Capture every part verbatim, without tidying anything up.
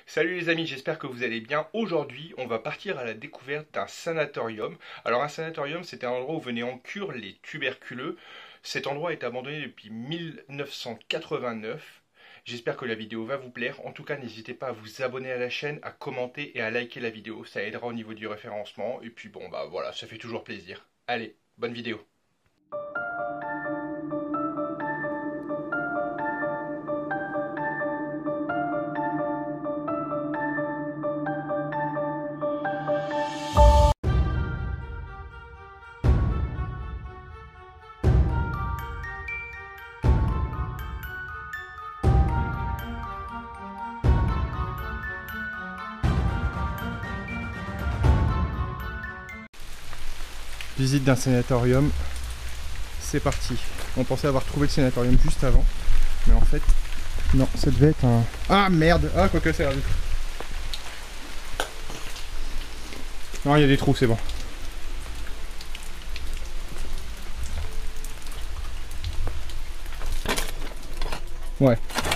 Salut les amis, j'espère que vous allez bien. Aujourd'hui, on va partir à la découverte d'un sanatorium. Alors un sanatorium, c'était un endroit où venaient en cure les tuberculeux. Cet endroit est abandonné depuis mille neuf cent quatre-vingt-neuf. J'espère que la vidéo va vous plaire. En tout cas, n'hésitez pas à vous abonner à la chaîne, à commenter et à liker la vidéo. Ça aidera au niveau du référencement. Et puis bon, bah voilà, ça fait toujours plaisir. Allez, bonne vidéo. Visite d'un sanatorium, c'est parti. On pensait avoir trouvé le sanatorium juste avant, mais en fait, non, ça devait être un... Ah merde. Ah, quoi que c'est. Non, il y a des trous, c'est bon. Ouais.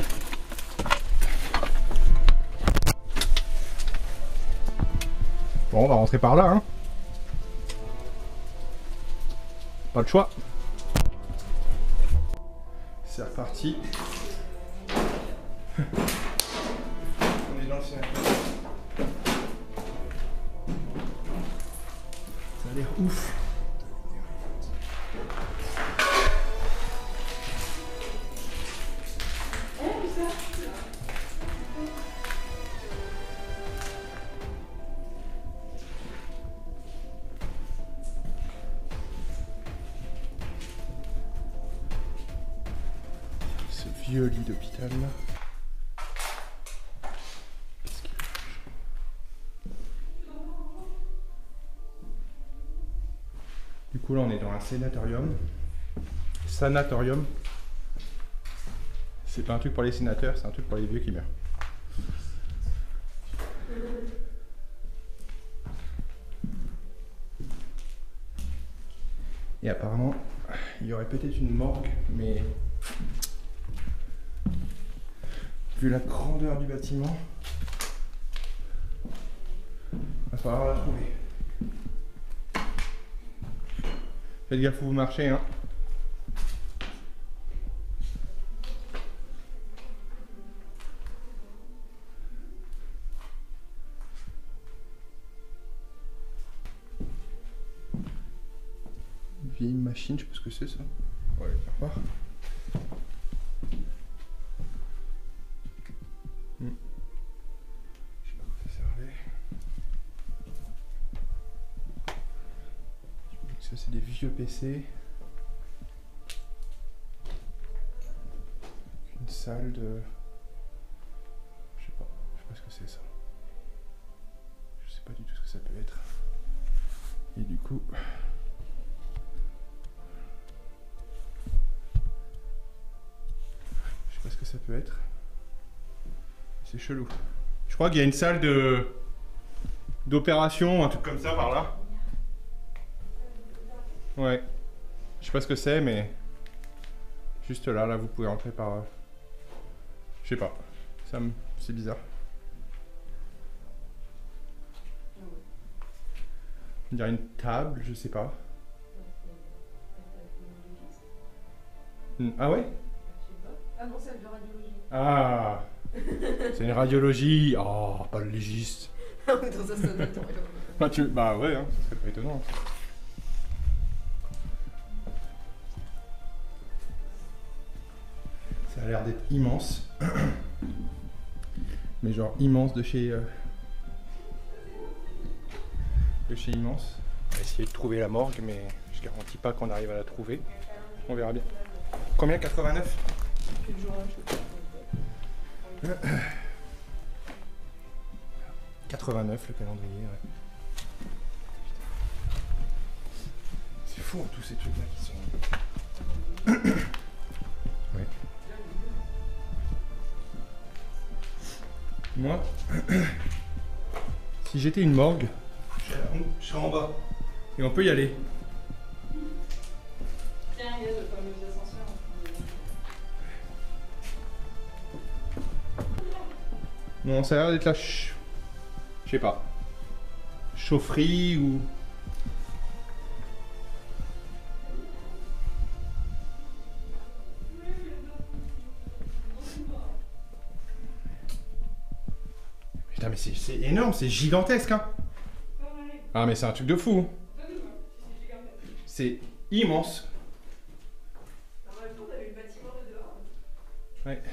Bon, on va rentrer par là, hein. Pas de choix. C'est reparti. On est dans le sanatorium. Ça a l'air ouf. Ce vieux lit d'hôpital là. Du coup là on est dans un sanatorium. Sanatorium. C'est pas un truc pour les sénateurs, c'est un truc pour les vieux qui meurent. Et apparemment, il y aurait peut-être une morgue, mais vu la grandeur du bâtiment, il va falloir la trouver. Faites gaffe où vous marchez, hein. Une vieille machine, je sais pas ce que c'est ça. On va aller faire voir. Hmm. Je sais pas quoi ça servait. Ça c'est des vieux P C. Une salle de... Je sais pas, je sais pas ce que c'est ça. Je sais pas du tout ce que ça peut être. Et du coup... Je sais pas ce que ça peut être. C'est chelou. Je crois qu'il y a une salle de... d'opération, un truc comme ça par là. Ouais. Je sais pas ce que c'est, mais... Juste là, là, vous pouvez entrer par... Je sais pas. Ça me... C'est bizarre. On dirait une table, je sais pas. Ah ouais? Ah non, c'est de radiologie. Ah. C'est une radiologie. Oh, pas le légiste. Ah oui, dans un sanatorium. Bah, tu... bah ouais, hein, ça serait pas étonnant. Ça a l'air d'être immense. Mais genre immense de chez... Euh... de chez immense. On va essayer de trouver la morgue, mais je garantis pas qu'on arrive à la trouver. On verra bien. Combien? quatre-vingt-neuf? quatre-vingt-neuf le calendrier, ouais. C'est fou, tous ces trucs là qui sont... Ouais. Moi, si j'étais une morgue, je serais en bas. Et on peut y aller. Tiens, il y a le fameux ascenseur. Non, ça a l'air d'être la... ch- Je sais pas. Chaufferie ou... Putain, mais c'est c'est énorme, c'est gigantesque, hein. Ah, mais c'est un truc de fou. C'est immense. Ouais.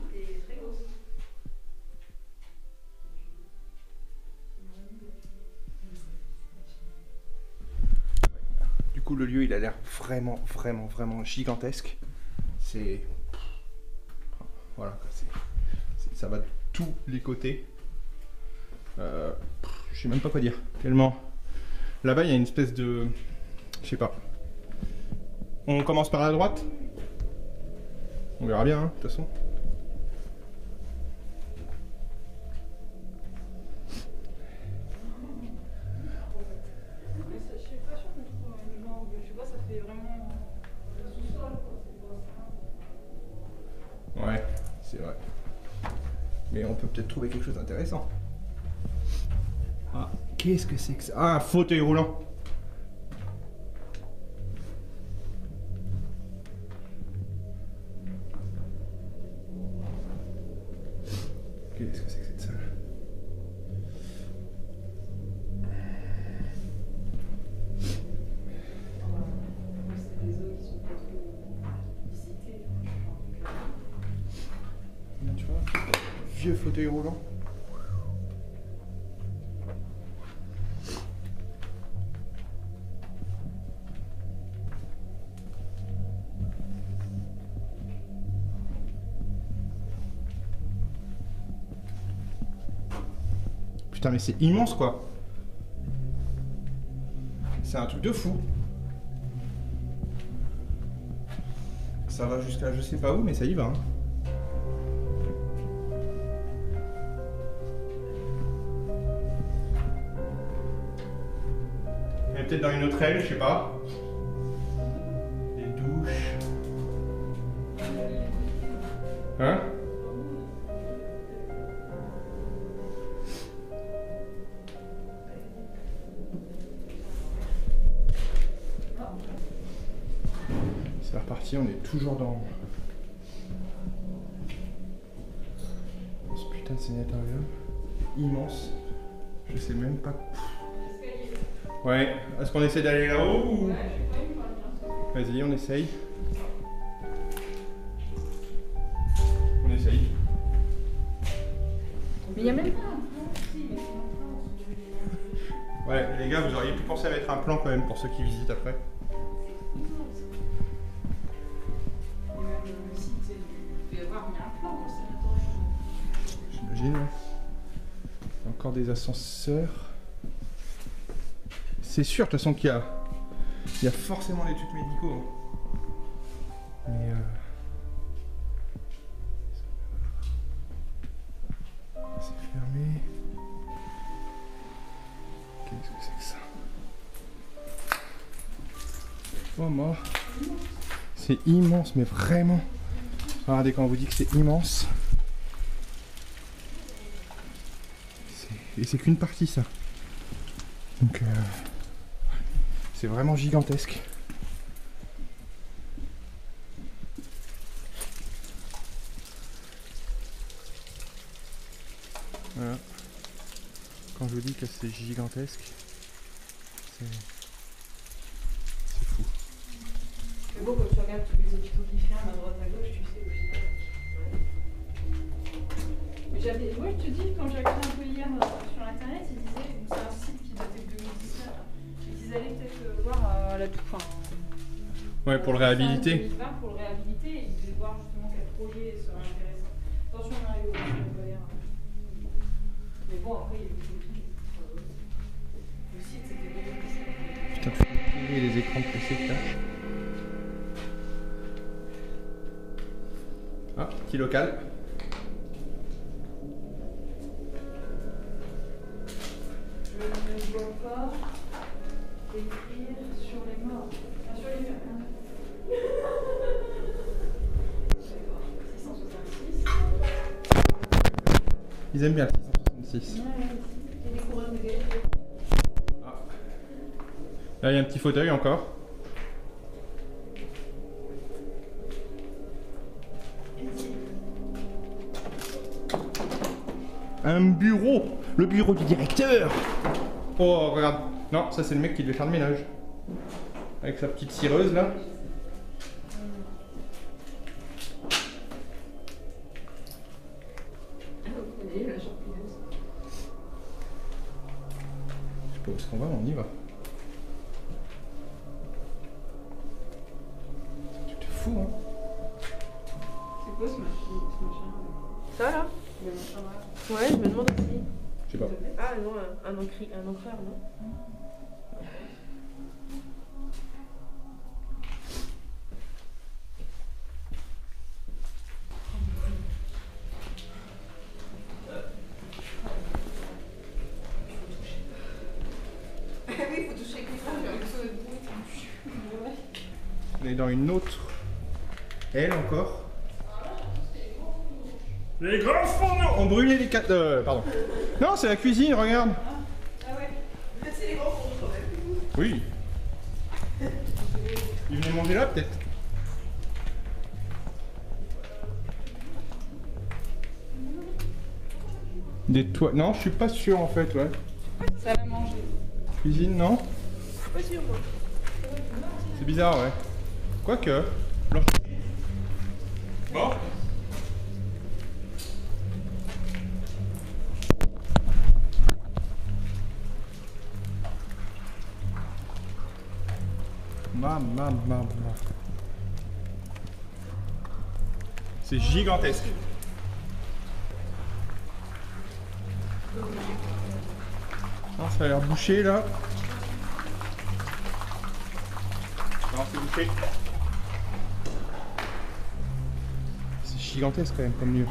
Du coup, le lieu, il a l'air vraiment, vraiment, vraiment gigantesque. C'est... Voilà, quoi, c'est- c'est- ça va de tous les côtés. Euh, je sais même pas quoi dire. Tellement... Là-bas, il y a une espèce de... Je sais pas. On commence par la droite? On verra bien, hein, de toute façon. Ouais, c'est vrai. Mais on peut peut-être trouver quelque chose d'intéressant. Ah, qu'est-ce que c'est que ça? Ah, un fauteuil roulant. Qu'est-ce que c'est que cette salle? Tu vois, vieux fauteuil roulant. Putain, mais c'est immense, quoi. C'est un truc de fou. Ça va jusqu'à je sais pas où, mais ça y va, hein. Il est peut-être dans une autre aile, je sais pas. Les douches. Hein? C'est reparti, on est toujours dans ce putain de sanatorium immense. Je sais même pas. Ouais, est-ce qu'on essaie d'aller là-haut ou... Vas-y, on essaye. On essaye. Mais il n'y a même pas. Ouais, les gars, vous auriez pu penser à mettre un plan quand même pour ceux qui visitent après. J'imagine, ouais. Encore des ascenseurs. C'est sûr, de toute façon, qu'il y a... Il y a forcément des trucs médicaux. Hein. Mais... Euh... C'est fermé. Qu'est-ce que c'est que ça? Oh, moi. C'est immense, mais vraiment. Regardez, quand on vous dit que c'est immense. Et c'est qu'une partie, ça. Donc, euh, c'est vraiment gigantesque. Voilà. Quand je vous dis que c'est gigantesque, c'est c'est fou. C'est beau quand tu regardes tous les hôpitaux qui ferment à droite à gauche, tu sais au final. Mais j'avais, ouais, je te dis, quand j'ai regardé un peu hier euh, sur internet, ils disaient, c'est un site qui datait de deux mille dix-neuf, ils allaient peut-être euh, voir euh, la toute fin. Ouais, pour le réhabiliter. deux mille vingt pour le réhabiliter, et ils devaient voir justement quel projet serait intéressant. Attention, on arrive au bout de la colère. Mais bon, après, il y a eu des trucs. Le site, c'était deux mille dix-neuf. Putain, tu peux les écrans de P C que t'as. Ah, petit local. Je ne vois pas écrire sur les morts. Enfin, sur les murs. D'accord. six cent soixante-six. Ils aiment bien le six cent soixante-six. Ouais, ouais. Et des couronnes de galets. Ah. Là, il y a un petit fauteuil encore. Un bureau, le bureau du directeur. Oh, regarde. Non, ça c'est le mec qui devait faire le ménage. Avec sa petite cireuse là. Je sais pas où est-ce qu'on va, on y va. Tu te fous, hein. C'est quoi ce machin, ce machin Ça là? Le machin là. Ouais, je me demande aussi. Je sais pas. Ah non, un, un, encri- un encreur, non? Oui, il faut toucher avec l'écran, j'ai l'impression d'être bourré. On est dans une autre aile encore. Les grands fourneaux ont brûlé les quatre. Euh, pardon. Non, c'est la cuisine, regarde. Ah ouais. Là, c'est les grands fourneaux quand même. Oui. Ils venaient manger là, peut-être. Des toits. Non, je suis pas sûr en fait, ouais. Ça l'a mangé. Cuisine, non? Je suis pas sûre, moi. C'est bizarre, ouais. Quoique. Bon. Mam, mam, mam, mam. C'est gigantesque. Non, ça a l'air bouché là. Non, c'est bouché. C'est gigantesque quand même comme lieu.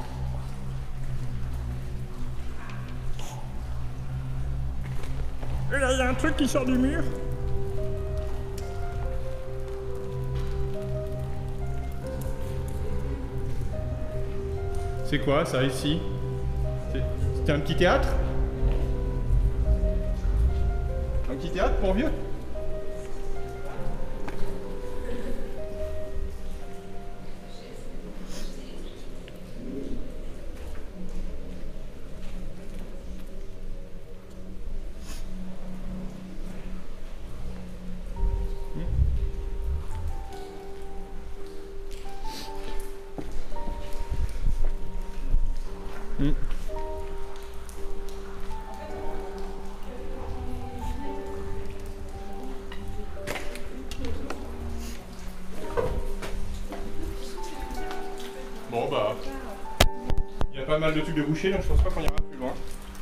Et là, il y a un truc qui sort du mur. C'est quoi ça ici? C'était un petit théâtre? Un petit théâtre pour vieux? Mmh. Bon bah, il y a pas mal de trucs de boucher, donc je pense pas qu'on ira plus loin.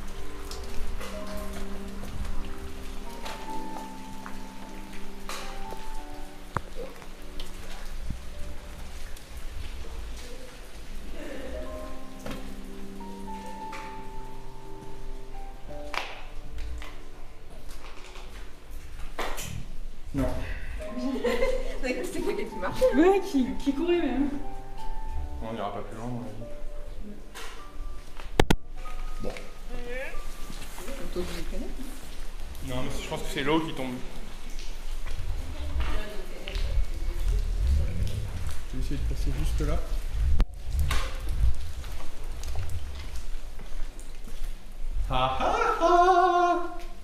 Non. T'as cru que c'était quelqu'un qui marchait? Ouais, qui, qui courait même. On n'ira pas plus loin, à mon avis. Bon. Comme toi, vous y connaissez. Non, mais je pense que c'est l'eau qui tombe. Je vais essayer de passer juste là. Ah ah ah!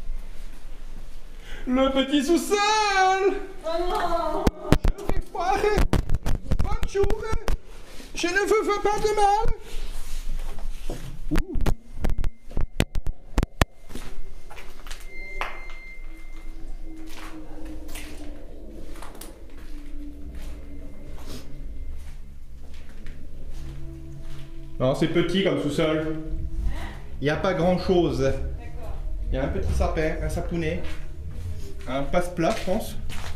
Le petit sous-sol! Oh non! Je vais foirer! Bonjour! Je ne vous veux pas de mal! Ouh. Non, c'est petit comme sous-sol. Il n'y a pas grand-chose. D'accord. Il y a un petit sapin, un sapounet, un passe-plat, je pense.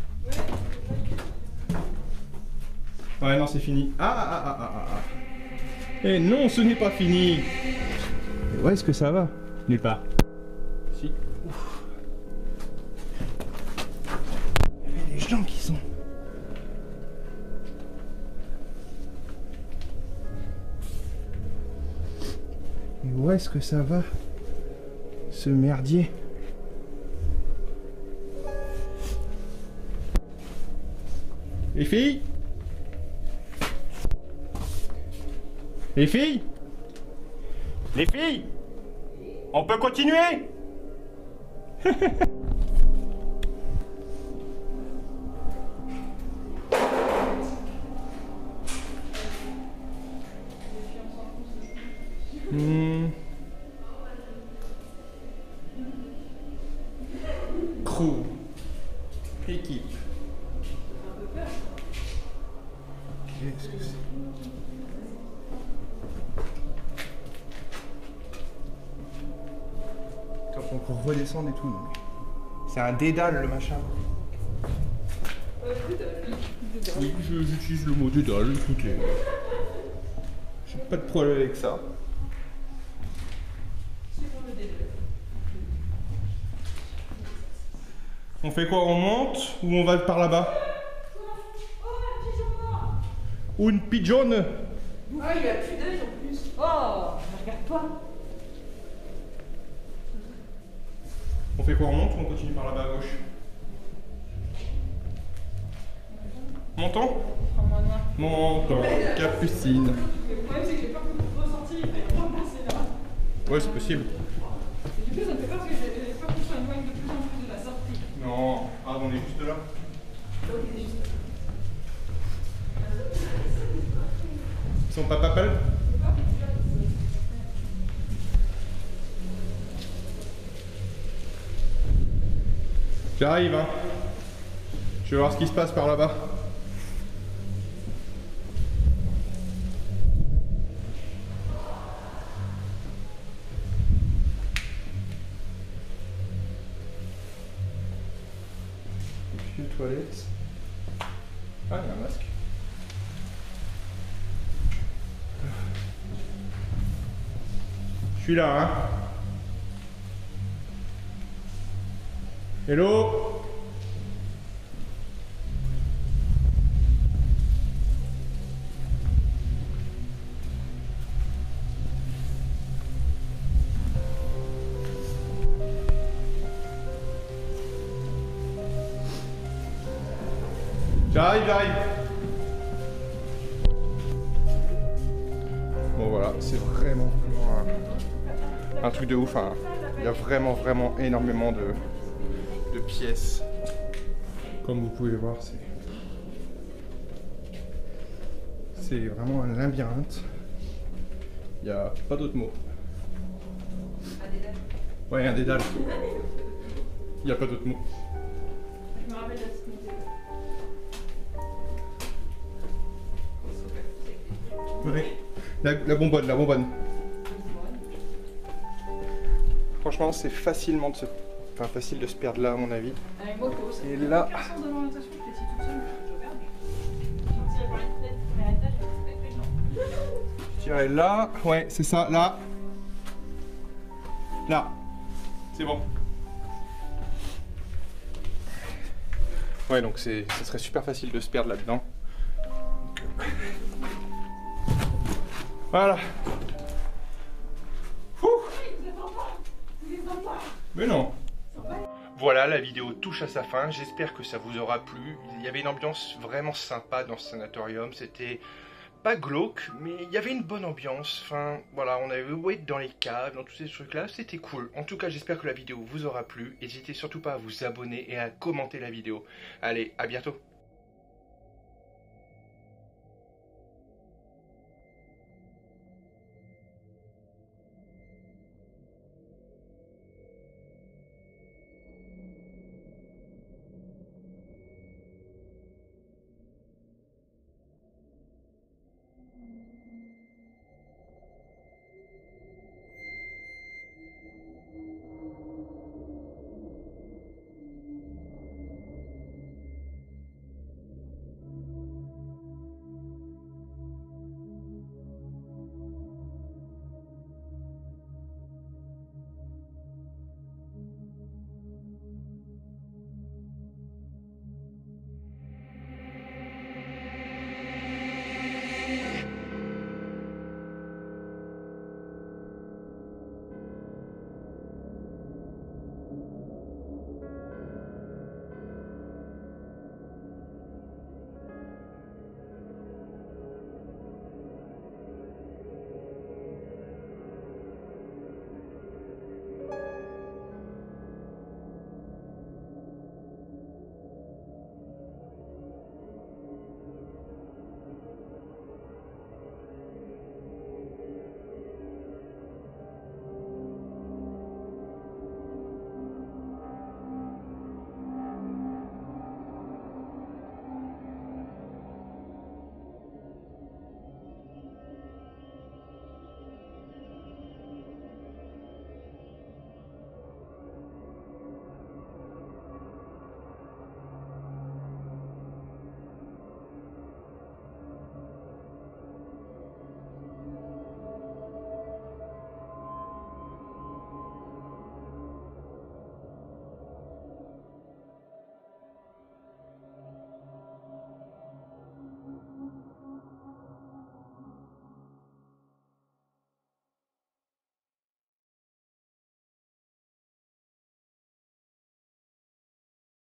Ouais, non, c'est fini. Ah, ah, ah, ah, ah, ah. Et non, ce n'est pas fini. Et où est-ce que ça va? Nulle part. Si. Ouf. Il y avait des gens qui sont... Mais où est-ce que ça va, ce merdier? Les filles? Les filles? Les filles? On peut continuer? Hmm. Crew. Équipe. Qu'est-ce que c'est? Attends, pour redescendre et tout, non mais... C'est un dédale le machin. Oui, je- j'utilise le mot dédale, écoutez. J'ai pas de problème avec ça. On fait quoi? On monte ou on va par là-bas? Ou une pigeonne? Ah, il a plus d'œil en plus. Oh, regarde-toi. On fait quoi? On monte ou on continue par là-bas à gauche? Montons? Prends-moi noir. Montons, Capucine. Le problème, c'est que j'ai peur que vous ressentiez, il fallait pas passer là. Ouais, c'est possible. Et du coup, ça me fait peur parce que j'ai j'ai peur qu'on soit éloigné de plus en plus de la sortie. Non, ah, on est juste là. Donc, c'est juste. Ils sont pas papales? J'arrive, hein. Je vais voir ce qui se passe par là-bas. Puis les toilettes. Ah, il y a un masque. Je suis là, hein. Hello. J'arrive, j'arrive. Bon voilà, c'est vraiment, vraiment un, un truc de ouf. Hein. Il y a vraiment, vraiment énormément de, de pièces. Comme vous pouvez voir, c'est c'est vraiment un labyrinthe. Il n'y a pas d'autre mot. Un dédale. Ouais, un dédale. Il n'y a pas d'autre mot. Je me rappelle la petite montée. Ouais. La, la bonbonne, la bonbonne. Franchement, c'est facilement de se... Enfin, facile de se perdre là, à mon avis. Avec moi, faut Et là... aucun sens de l'orientation, je suis assis toute seule, je regarde. Je tirais par une fenêtre, premier étage, je fais non. Je dirais là. Ouais, c'est ça, là. Là. C'est bon. Ouais, donc c'est, ça serait super facile de se perdre là-dedans. Donc, euh, Voilà. Ouh. Mais non. Voilà, la vidéo touche à sa fin. J'espère que ça vous aura plu. Il y avait une ambiance vraiment sympa dans ce sanatorium. C'était pas glauque, mais il y avait une bonne ambiance. Enfin, voilà, on avait ouais, dans les caves, dans tous ces trucs-là. C'était cool. En tout cas, j'espère que la vidéo vous aura plu. N'hésitez surtout pas à vous abonner et à commenter la vidéo. Allez, à bientôt.